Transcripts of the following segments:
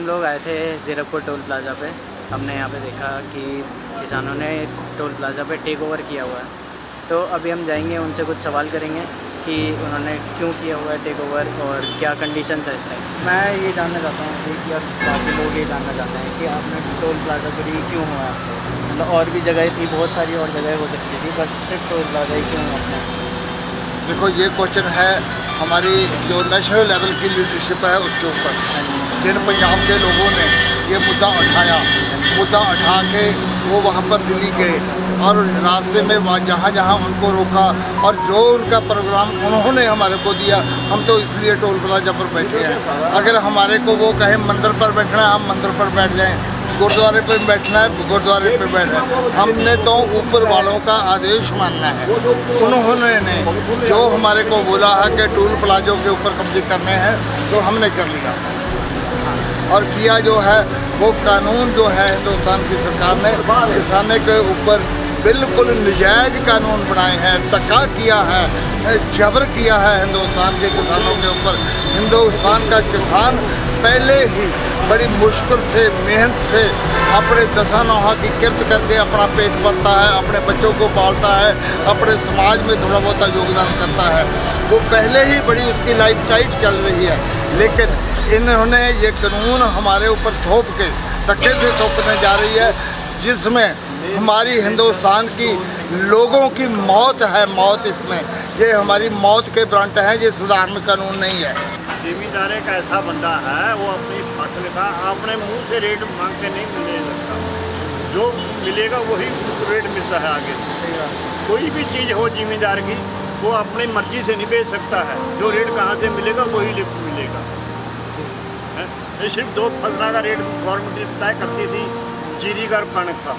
हम लोग आए थे ज़ीरकपुर टोल प्लाज़ा पे। हमने यहाँ पे देखा कि किसानों ने टोल प्लाज़ा पे टेक ओवर किया हुआ है, तो अभी हम जाएंगे उनसे कुछ सवाल करेंगे कि उन्होंने क्यों किया हुआ है टेक ओवर और क्या कंडीशंस है इस टाइम। मैं ये जानना चाहता हूँ कि बाकी लोग ये जानना चाहते हैं कि आपने टोल प्लाज़ा के लिए क्यों हुआ आपको, मतलब और भी जगह थी, बहुत सारी और जगह हो सकती थी, बट सिर्फ टोल प्लाज़ा ही क्यों आपने? देखो, ये क्वेश्चन है हमारी जो नेशनल लेवल की लीडरशिप है उसके ऊपर। जिन पंजाब के लोगों ने ये मुद्दा उठा के वो वहाँ पर दिल्ली गए और रास्ते में जहाँ जहाँ उनको रोका और जो उनका प्रोग्राम उन्होंने हमारे को दिया, हम तो इसलिए टोल प्लाजा पर बैठे हैं। अगर हमारे को वो कहें मंदिर पर बैठना है, हम मंदिर पर बैठ जाएं, गुरुद्वारे पे बैठना है गुरुद्वारे पे बैठना है। हमने तो ऊपर वालों का आदेश मानना है। उन्होंने जो हमारे को बोला है कि टोल प्लाजों के ऊपर कब्जे करने हैं, तो हमने कर लिया और किया जो है वो कानून जो है हिंदुस्तान की सरकार ने किसानों के ऊपर बिल्कुल नजायज़ कानून बनाए हैं, धक्का किया है, जबर किया है हिंदुस्तान के किसानों के ऊपर। हिंदुस्तान का किसान पहले ही बड़ी मुश्किल से, मेहनत से अपने दसा नौहा की किरत करके अपना पेट भरता है, अपने बच्चों को पालता है, अपने समाज में थोड़ा बहुत योगदान करता है। वो पहले ही बड़ी उसकी लाइफ टाइट चल रही है, लेकिन इन्होंने ये कानून हमारे ऊपर थोप के धक्के से थोपने जा रही है, जिसमें हमारी हिंदुस्तान की लोगों की मौत है। मौत इसमें ये हमारी मौत के ब्रांट हैं, ये साधारण कानून नहीं है। जिमीदार एक ऐसा बंदा है, वो अपनी फसल का अपने मुंह से रेट मांग के नहीं मिलने लगता, जो मिलेगा वही रेट मिलता है आगे। कोई भी चीज़ हो जिमीदार की, वो अपनी मर्जी से नहीं बेच सकता है, जो रेट कहाँ से मिलेगा वही मिलेगा। ये सिर्फ दो फसलों का रेट गवर्नमेंट तय करती थी, जीरी का और कणक का,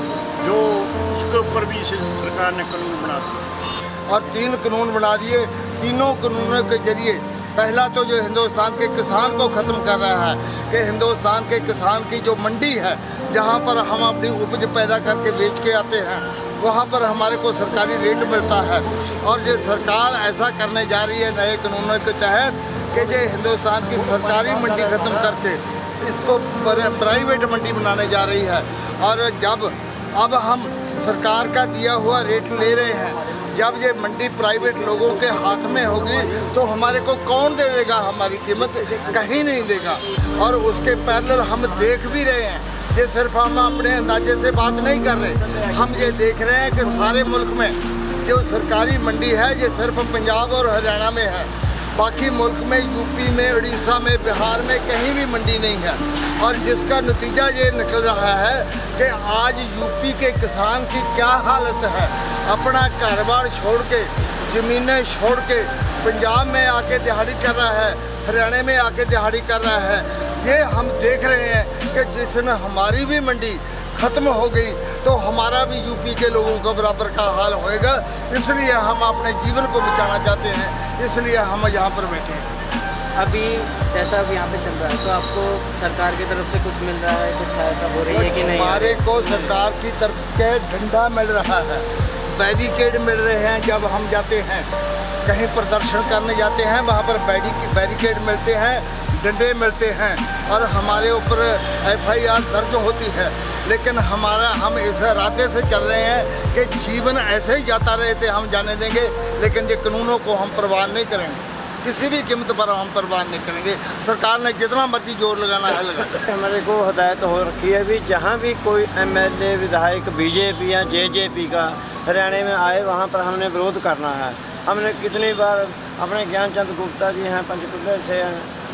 जो उसके ऊपर भी सरकार ने कानून बना दिया और 3 कानून बना दिए। तीनों कानूनों के जरिए पहला तो जो हिंदुस्तान के किसान को ख़त्म कर रहा है कि हिंदुस्तान के किसान की जो मंडी है, जहाँ पर हम अपनी उपज पैदा करके बेच के आते हैं, वहाँ पर हमारे को सरकारी रेट मिलता है। और ये सरकार ऐसा करने जा रही है नए कानूनों के तहत कि जो हिंदुस्तान की सरकारी मंडी ख़त्म करके इसको प्राइवेट मंडी बनाने जा रही है। और जब अब हम सरकार का दिया हुआ रेट ले रहे हैं, जब ये मंडी प्राइवेट लोगों के हाथ में होगी तो हमारे को कौन दे देगा? हमारी कीमत कहीं नहीं देगा। और उसके पैरेलल हम देख भी रहे हैं, ये सिर्फ हम अपने अंदाजे से बात नहीं कर रहे, हम ये देख रहे हैं कि सारे मुल्क में जो सरकारी मंडी है ये सिर्फ पंजाब और हरियाणा में है, बाकी मुल्क में यूपी में, उड़ीसा में, बिहार में कहीं भी मंडी नहीं है। और जिसका नतीजा ये निकल रहा है कि आज यूपी के किसान की क्या हालत है, अपना कारोबार छोड़ के, ज़मीनें छोड़ के पंजाब में आके दिहाड़ी कर रहा है, हरियाणा में आके दिहाड़ी कर रहा है। ये हम देख रहे हैं कि जिसमें हमारी भी मंडी ख़त्म हो गई तो हमारा भी यूपी के लोगों को बराबर का हाल होएगा। इसलिए हम अपने जीवन को बचाना चाहते हैं, इसलिए हम यहाँ पर बैठे हैं। अभी जैसा अभी यहाँ पे चल रहा है, तो आपको सरकार की तरफ से कुछ मिल रहा है, कुछ सहायता हो रही है कि नहीं? हमारे को सरकार की तरफ से डंडा मिल रहा है, बैरिकेड मिल रहे हैं। जब हम जाते हैं कहीं प्रदर्शन करने जाते हैं, वहाँ पर बैरिकेड मिलते हैं, डंडे मिलते हैं और हमारे ऊपर FIR दर्ज होती है। लेकिन हम इस इरादे से चल रहे हैं कि जीवन ऐसे ही जाता रहे थे, हम जाने देंगे, लेकिन ये कानूनों को हम परवाह नहीं करेंगे, किसी भी कीमत पर हम परवाह नहीं करेंगे। सरकार ने जितना मर्जी जोर लगाना है लगाना। हमारे को हदायत हो रखी है भी जहाँ भी कोई MLA विधायक BJP या JJP का हरियाणा में आए, वहाँ पर हमने विरोध करना है। हमने कितनी बार अपने ज्ञानचंद गुप्ता जी हैं पंचकुला से,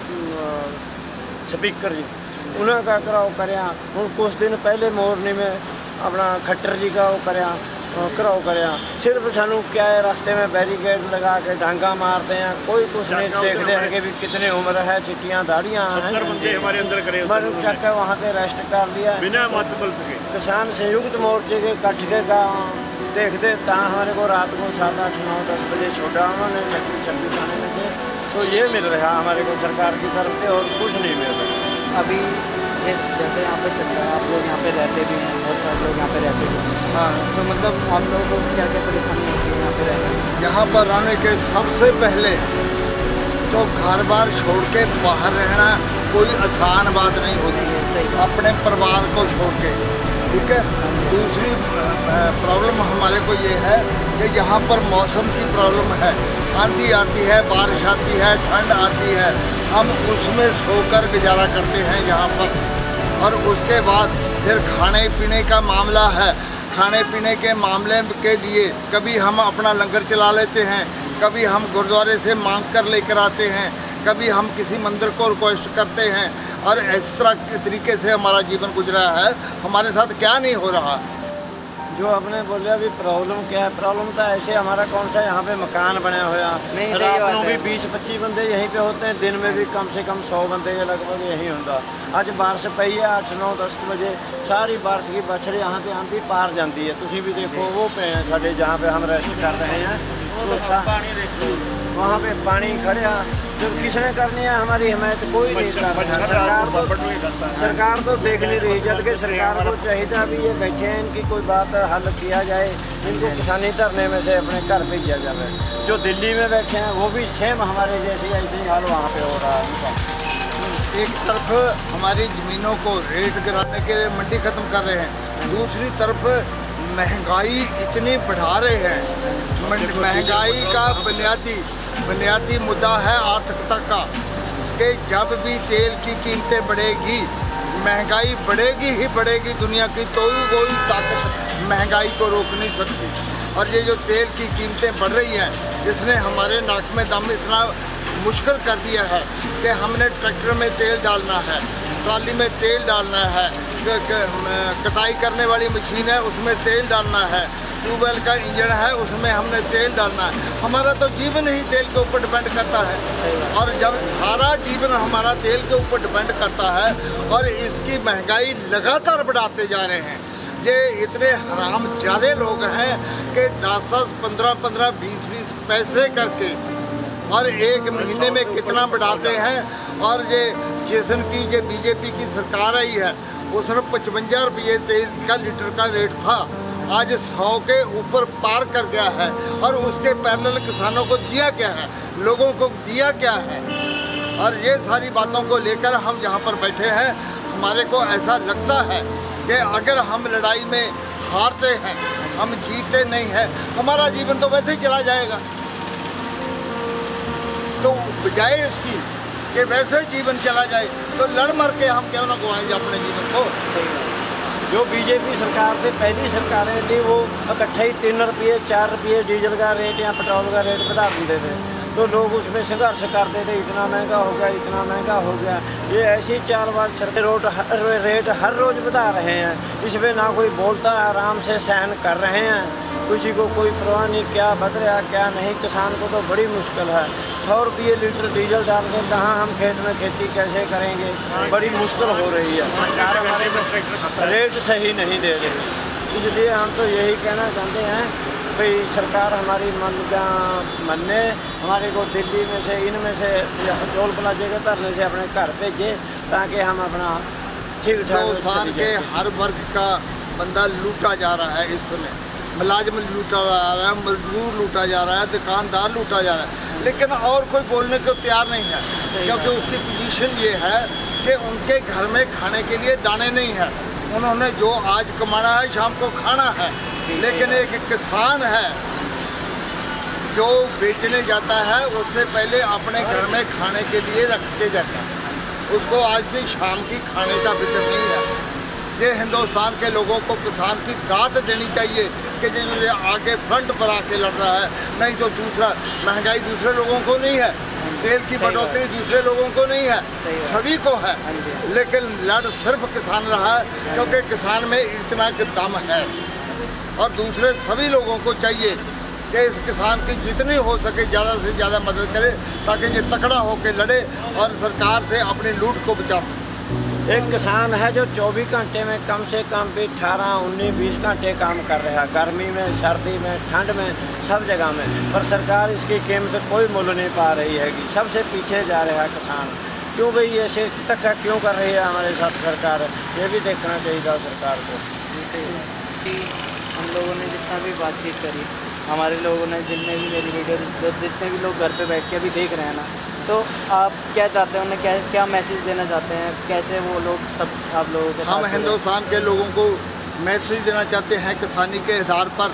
स्पीकर जी, उन्हें का कराओ करया। हूँ कुछ दिन पहले मोरनी में अपना खट्टर जी का वो कराओ करया। सिर्फ सानू क्या है, रास्ते में बैरिकेड लगा के डांगा मारते हैं, कोई कुछ नहीं देखते हैं कि भी कितने उम्र है, चिट्टियाँ दाढ़ियाँ हैं, हमारे अंदर करे चक के वहाँ पे रेस्ट कर लिया बिना मतलब के। किसान संयुक्त मोर्चे के कट के का देखते तहाँ हमारे को रात को 7, 8, 9, 10 बजे छोड़ा, उन्होंने 26 आने लगे। तो ये मिल रहा है हमारे को सरकार की तरफ से, और कुछ नहीं मिल रहा। अभी जैसे यहाँ पे चल रहा है, आप लोग यहाँ पे रहते भी हैं, बहुत सारे लोग यहाँ पे रहते भी हैं। हाँ, तो मतलब आप लोगों को क्या क्या परेशानी होती है यहाँ पे रहने? यहाँ पर रहने के सबसे पहले तो घर बार छोड़ के बाहर रहना कोई आसान बात नहीं होती अपने परिवार को छोड़ के, ठीक है। दूसरी प्रॉब्लम हमारे को ये है कि यहाँ पर मौसम की प्रॉब्लम है, आंधी आती है, बारिश आती है, ठंड आती है, हम उसमें सोकर गुजारा करते हैं यहाँ पर। और उसके बाद फिर खाने पीने का मामला है, खाने पीने के मामले के लिए कभी हम अपना लंगर चला लेते हैं, कभी हम गुरुद्वारे से मांग कर लेकर आते हैं, कभी हम किसी मंदिर को रिक्वेस्ट करते हैं, और इस तरह के तरीके से हमारा जीवन गुजरा है। हमारे साथ क्या नहीं हो रहा। जो आपने बोला अभी प्रॉब्लम क्या है, प्रॉब्लम तो ऐसे हमारा कौन सा यहाँ पे मकान बना हुआ नहीं, रात में भी 20-25 बंदे यहीं पे होते हैं, दिन में भी कम से कम 100 बंदे के लगभग यहीं होता। अज बारिश पई है 8-9-10 बजे, सारी बारिश की बछड़ी यहाँ पे आती पार जाती है। तुम भी देखो वो पे हैं साढ़े जहाँ पे हम रेस्ट कर रहे हैं, तो वहाँ पे पानी खड़े जो किसने करनी है हमारी हिमायत, कोई नहीं कर रहा। सरकार तो देख नहीं रही, जबकि सरकार को चाहिए अभी ये बैठे हैं इनकी कोई बात हल किया जाए, इनको किसानी धरने में से अपने घर भेजा जाए। जो दिल्ली में बैठे हैं वो भी सेम हमारे जैसे ऐसे ही हाल वहाँ पे हो रहा है। एक तरफ हमारी ज़मीनों को रेट गिराने के लिए मंडी ख़त्म कर रहे हैं, दूसरी तरफ महंगाई इतनी बढ़ा रहे हैं। महंगाई का बुनियादी मुद्दा है आर्थिकता का, कि जब भी तेल की कीमतें बढ़ेगी, महंगाई बढ़ेगी ही बढ़ेगी दुनिया की, तो कोई ताकत महंगाई को रोक नहीं सकती। और ये जो तेल की कीमतें बढ़ रही हैं, इसने हमारे नाक में दम इतना मुश्किल कर दिया है कि हमने ट्रैक्टर में तेल डालना है, ट्राली में तेल डालना है, कटाई करने वाली मशीन है उसमें तेल डालना है, ट्यूबवेल का इंजन है उसमें हमने तेल डालना है। हमारा तो जीवन ही तेल के ऊपर डिपेंड करता है, और जब सारा जीवन हमारा तेल के ऊपर डिपेंड करता है और इसकी महंगाई लगातार बढ़ाते जा रहे हैं, ये इतने हराम ज़्यादा लोग हैं कि 10-10, 15-15, 20-20 पैसे करके और एक महीने में कितना बढ़ाते हैं। और ये जिस दिन की ये बीजेपी की सरकार आई है उस दिन 55 रुपये तेल का लीटर का रेट था, आज 100 के ऊपर पार कर गया है। और उसके पैरेलल किसानों को दिया क्या है, लोगों को दिया क्या है। और ये सारी बातों को लेकर हम यहाँ पर बैठे हैं। हमारे को ऐसा लगता है कि अगर हम लड़ाई में हारते हैं, हम जीतते नहीं हैं, हमारा जीवन तो वैसे ही चला जाएगा। तो बजाय इसकी कि वैसे जीवन चला जाए, तो लड़ मर के हम क्यों ना गवाएंगे अपने जीवन को। जो बीजेपी सरकार थी, पहली सरकारें थी, वो इकट्ठे ही 3 रुपये 4 रुपये डीजल का रेट या पेट्रोल का रेट बढ़ा देते थे, तो लोग उसमें संघर्ष करते थे, इतना महंगा हो गया, इतना महंगा हो गया। ये ऐसी चालबाज सरकार रेट हर रोज़ बढ़ा रहे हैं, इसमें ना कोई बोलता, आराम से सहन कर रहे हैं, किसी को कोई परवाह नहीं क्या बढ़ रहा क्या नहीं। किसान को तो बड़ी मुश्किल है, 100 रुपये लीटर डीजल डाल के कहाँ हम खेत में खेती कैसे करेंगे, बड़ी मुश्किल हो रही है। सरकार हमारे रेट सही नहीं दे रही, इसलिए हम तो यही कहना चाहते हैं भाई सरकार हमारी माने हमारे को दिल्ली में से इनमें से टोल प्लाजे के धरने से अपने घर भेजे, ताकि हम अपना ठीक ठाक। हिंदुस्तान के हर वर्ग का बंदा लूटा जा रहा है इस समय, मुलाजिम लूटा जा रहा है, मजदूर लूटा जा रहा है, दुकानदार लूटा जा रहा है, लेकिन और कोई बोलने को तैयार नहीं है, क्योंकि उसकी पोजीशन ये है कि उनके घर में खाने के लिए दाने नहीं है। उन्होंने जो आज कमाना है शाम को खाना है, लेकिन एक किसान है जो बेचने जाता है उससे पहले अपने घर में खाने के लिए रख के जाता है, उसको आज की शाम की खाने का फिक्र नहीं है। ये हिंदुस्तान के लोगों को किसान की दाद देनी चाहिए कि जो आगे फ्रंट पर आके लड़ रहा है, नहीं तो दूसरा महंगाई दूसरे लोगों को नहीं है, तेल की बढ़ोतरी दूसरे लोगों को नहीं है, सभी को है, लेकिन लड़ सिर्फ किसान रहा है क्योंकि किसान में इतना दम है। और दूसरे सभी लोगों को चाहिए कि इस किसान की जितनी हो सके ज़्यादा से ज़्यादा मदद करे, ताकि ये तकड़ा होकर लड़े और सरकार से अपनी लूट को बचा सके। एक किसान है जो 24 घंटे में कम से कम भी 18, 19, 20 घंटे काम कर रहा है, गर्मी में, सर्दी में, ठंड में, सब जगह में, पर सरकार इसकी कीमत कोई मूल्य नहीं पा रही है कि सबसे पीछे जा रहा है किसान। क्यों भाई ऐसे धक्का क्यों कर रही है हमारे साथ सरकार, ये भी देखना चाहिए था सरकार को। जैसे हम लोगों ने जितना भी बातचीत करी, हमारे लोगों ने जितने भी मेरी वीडियो जितने भी लोग घर पे बैठ के अभी देख रहे हैं ना, तो आप क्या चाहते हैं, उन्हें क्या मैसेज देना चाहते हैं, कैसे वो लोग सब आप लोगों के हम साथ हिंदुस्तान के लोगों को मैसेज देना चाहते हैं किसानी के आधार पर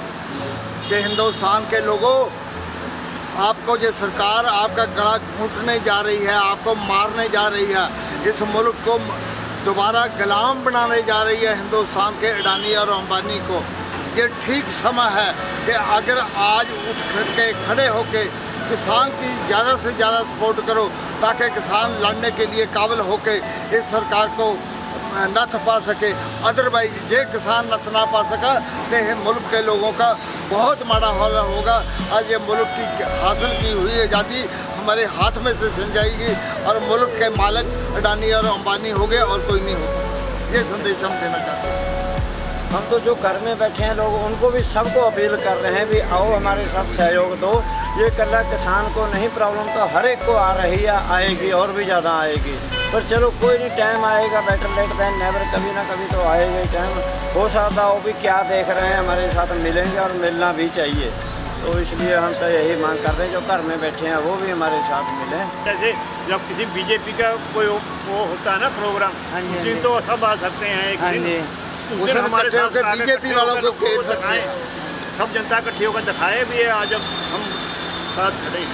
कि हिंदुस्तान के लोगों, आपको ये सरकार आपका गला घूंटने जा रही है, आपको मारने जा रही है, इस मुल्क को दोबारा गुलाम बनाने जा रही है हिंदुस्तान के अडानी और अंबानी को। ये ठीक समय है कि अगर आज उठ के खड़े होके किसान की ज़्यादा से ज़्यादा सपोर्ट करो ताकि किसान लड़ने के लिए काबिल होके इस सरकार को नथ पा सके। अदरवाइज ये किसान नथ ना पा सका तो मुल्क के लोगों का बहुत माड़ा हाल होगा और ये मुल्क की हासिल की हुई आज़ादी हमारे हाथ में से छिन जाएगी और मुल्क के मालिक अडानी और अंबानी हो गए और कोई नहीं होगा। ये संदेश हम देना चाहते हैं। हम तो जो घर में बैठे हैं लोग, उनको भी सबको अपील कर रहे हैं भी आओ हमारे साथ सहयोग दो। ये कल्ला किसान को नहीं प्रॉब्लम तो हर एक को आ रही है, आएगी और भी ज़्यादा आएगी। पर चलो कोई नहीं, टाइम आएगा, बेटर लेट देन नेवर, कभी ना कभी तो आएगा टाइम। हो सकता वो भी क्या देख रहे हैं हमारे साथ मिलेंगे और मिलना भी चाहिए। तो इसलिए हम तो यही मांग कर रहे हैं जो घर में बैठे हैं वो भी हमारे साथ मिलें। जैसे जब किसी बीजेपी का कोई वो होता है ना प्रोग्राम, उस दिन तो सब आ सकते हैं एक दिन, उस दिन हमारे साथ बीजेपी वालों को घेर सकते हैं, सब जनता इकट्ठी होकर दिखाए भी है आज अब हम साथ खड़े हैं।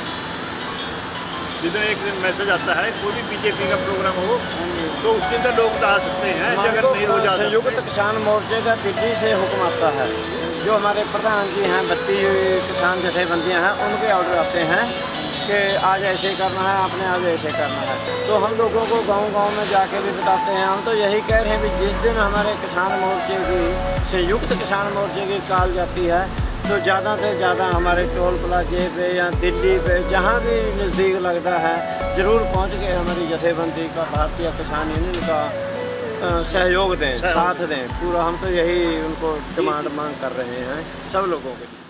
जितना एक दिन मैसेज आता है कोई भी बीजेपी का प्रोग्राम हो तो उसके अंदर लोग आ सकते हैं। अगर नहीं हो जाता, संयुक्त किसान मोर्चे का दिल्ली से हुक्म आता है, जो हमारे प्रधान जी हैं, 32 किसान जथेबंदियाँ हैं, उनके ऑर्डर आते हैं कि आज ऐसे करना है, आपने आज ऐसे करना है। तो हम लोगों को गांव-गांव में जाके भी बताते हैं। हम तो यही कह रहे हैं कि जिस दिन हमारे किसान मोर्चे की, संयुक्त किसान मोर्चे की कॉल जाती है तो ज़्यादा से ज़्यादा हमारे टोल प्लाजे पे या दिल्ली पे जहाँ भी नज़दीक लगता है ज़रूर पहुँच के हमारी जथेबंदी का, भारतीय किसान यूनियन का सहयोग दें, साथ दें पूरा। हम तो यही उनको डिमांड मांग कर रहे हैं सब लोगों के लिए।